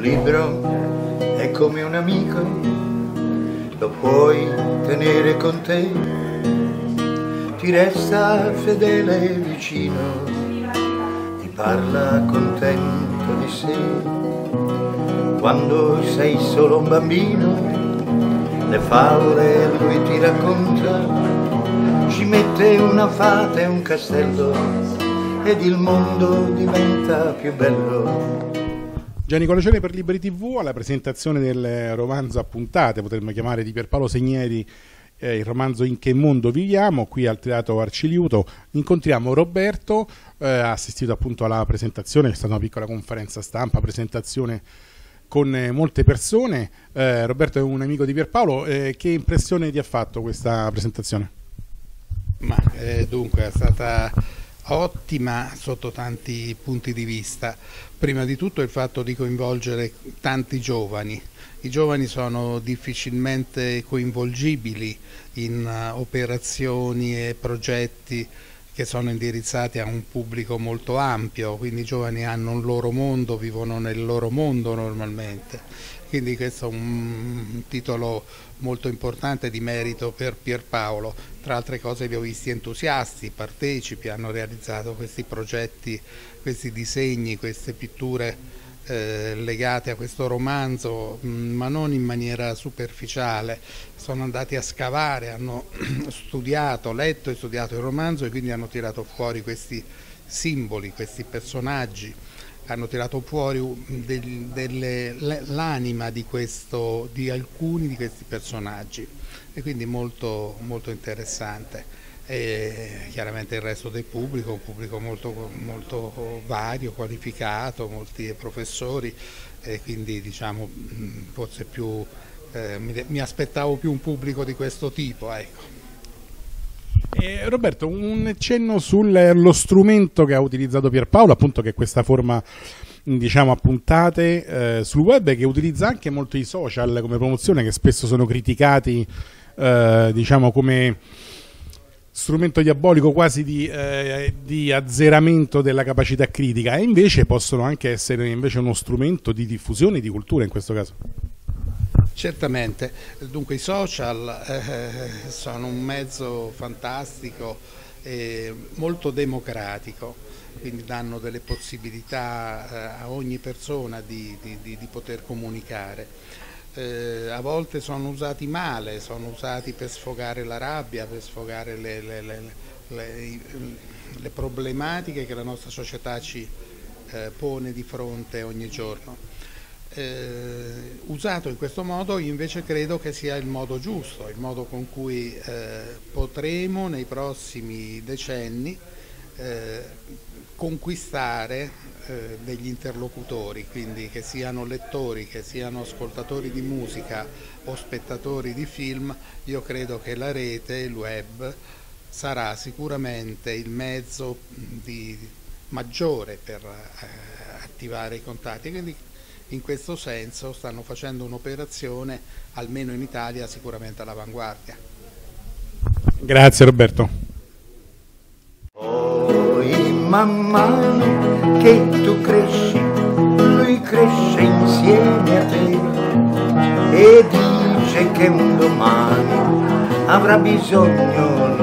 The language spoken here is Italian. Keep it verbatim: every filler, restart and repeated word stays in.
libro è come un amico, lo puoi tenere con te, ti resta fedele e vicino, ti parla contento di sé. Quando sei solo un bambino, le favole lui ti racconta, ci mette una fata e un castello ed il mondo diventa più bello. Gianni Colacione per Liberi tivù alla presentazione del romanzo a puntate, potremmo chiamare, di Pierpaolo Segneri, eh, il romanzo In che mondo viviamo, qui al Teatro Arciliuto. Incontriamo Roberto, eh, ha assistito appunto alla presentazione, è stata una piccola conferenza stampa, presentazione con eh, molte persone. eh, Roberto è un amico di Pierpaolo, eh, che impressione ti ha fatto questa presentazione? Ma eh, dunque è stata ottima sotto tanti punti di vista. Prima di tutto il fatto di coinvolgere tanti giovani. I giovani sono difficilmente coinvolgibili in uh, operazioni e progetti che sono indirizzati a un pubblico molto ampio, quindi i giovani hanno un loro mondo, vivono nel loro mondo normalmente. Quindi questo è un titolo molto importante di merito per Pierpaolo. Tra altre cose li ho visti entusiasti, partecipi, hanno realizzato questi progetti, questi disegni, queste pitture eh, legate a questo romanzo, mh, ma non in maniera superficiale. Sono andati a scavare, hanno studiato, letto e studiato il romanzo e quindi hanno tirato fuori questi simboli, questi personaggi. Hanno tirato fuori l'anima di, questo, di alcuni di questi personaggi e quindi molto, molto interessante. E chiaramente il resto del pubblico, un pubblico molto, molto vario, qualificato, molti professori, e quindi diciamo forse più, eh, mi, mi aspettavo più un pubblico di questo tipo, ecco. Eh, Roberto, un cenno sullo strumento che ha utilizzato Pierpaolo, appunto, che è questa forma, diciamo, a puntate eh, sul web, che utilizza anche molto i social come promozione, che spesso sono criticati eh, diciamo come strumento diabolico, quasi di, eh, di azzeramento della capacità critica, e invece possono anche essere invece uno strumento di diffusione di cultura in questo caso. Certamente, dunque i social eh, sono un mezzo fantastico e molto democratico, quindi danno delle possibilità eh, a ogni persona di, di, di, di poter comunicare. Eh, a volte sono usati male, sono usati per sfogare la rabbia, per sfogare le, le, le, le, le problematiche che la nostra società ci eh, pone di fronte ogni giorno. Eh, usato in questo modo, io invece credo che sia il modo giusto, il modo con cui eh, potremo nei prossimi decenni eh, conquistare eh, degli interlocutori, quindi che siano lettori, che siano ascoltatori di musica o spettatori di film. Io credo che la rete, il web, sarà sicuramente il mezzo di, maggiore per eh, attivare i contatti, quindi in questo senso stanno facendo un'operazione, almeno in Italia, sicuramente all'avanguardia. Grazie Roberto. Poi man mano che tu cresci, lui cresce insieme a te e dice che un domani avrà bisogno